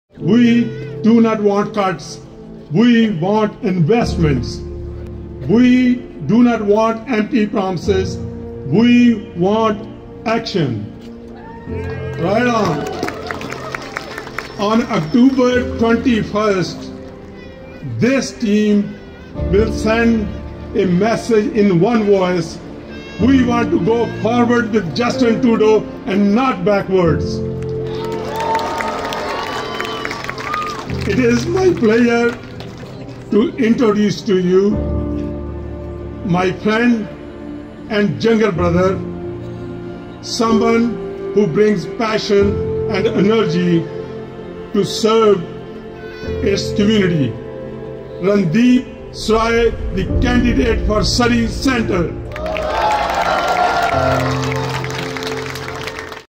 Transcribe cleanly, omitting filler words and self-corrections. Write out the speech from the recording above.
We do not want cuts. We want investments. We do not want empty promises. We want action. Right on. On October 21st, this team will send a message in one voice. We want to go forward with Justin Trudeau and not backwards. It is my pleasure to introduce to you my friend and younger brother, someone who brings passion and energy to serve its community. Randeep Srai, the candidate for Surrey Centre.